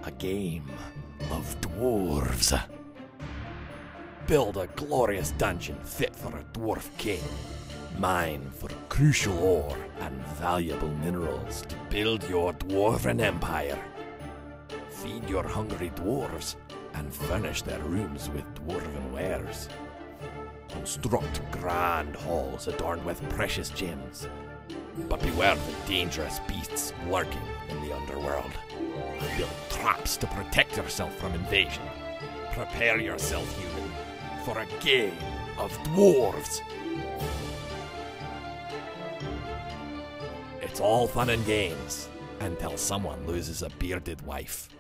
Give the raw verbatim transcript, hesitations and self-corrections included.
A game of dwarves. Build a glorious dungeon fit for a dwarf king. Mine for crucial ore and valuable minerals to build your dwarven empire. Feed your hungry dwarves and furnish their rooms with dwarven wares. Construct grand halls adorned with precious gems. But beware the dangerous beasts lurking in the underworld. Build traps to protect yourself from invasion. Prepare yourself, human, for a game of dwarves. It's all fun and games until someone loses a bearded wife.